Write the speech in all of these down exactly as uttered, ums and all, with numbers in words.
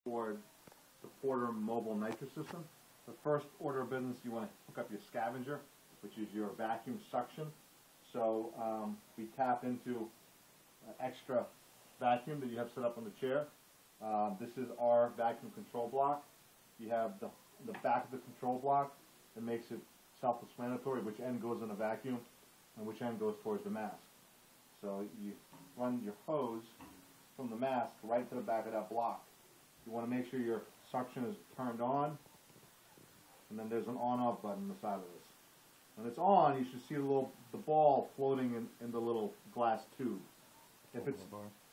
for the Porter mobile nitrous system. The first order of business, you want to hook up your scavenger, which is your vacuum suction. So um, we tap into an extra vacuum that you have set up on the chair. Um, this is our vacuum control block. You have the, the back of the control block that makes it self-explanatory, which end goes in a vacuum and which end goes towards the mask. So you run your hose from the mask right to the back of that block. You want to make sure your suction is turned on, and then there's an on-off button on the side of this. When it's on, you should see the little the ball floating in, in the little glass tube. If it's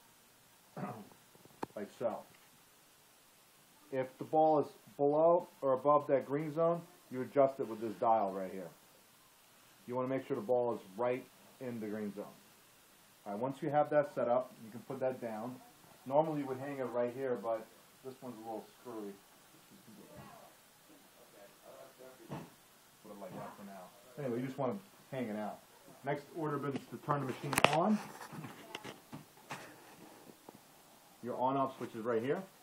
like so. If the ball is below or above that green zone, you adjust it with this dial right here. You want to make sure the ball is right in the green zone. All right, once you have that set up, you can put that down. Normally you would hang it right here, but this one's a little screwy. Put it like that for now. Anyway, you just want to hang it out. Next order of business is to turn the machine on. Your on-off switch is right here.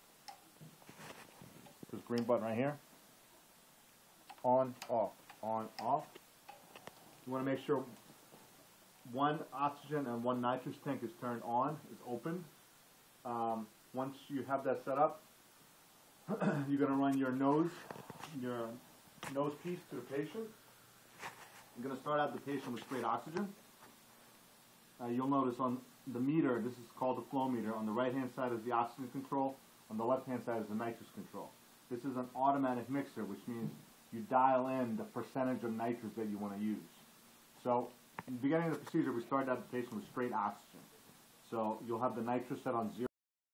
This green button right here. On, off, on, off. You want to make sure one oxygen and one nitrous tank is turned on, is open. Um, once you have that set up, you're going to run your nose, your nose piece to the patient. You're going to start out the patient with straight oxygen. Uh, you'll notice on the meter, this is called the flow meter. On the right-hand side is the oxygen control. On the left-hand side is the nitrous control. This is an automatic mixer, which means you dial in the percentage of nitrous that you want to use. So, in the beginning of the procedure, we started out the patient with straight oxygen. So, you'll have the nitrous set on zero.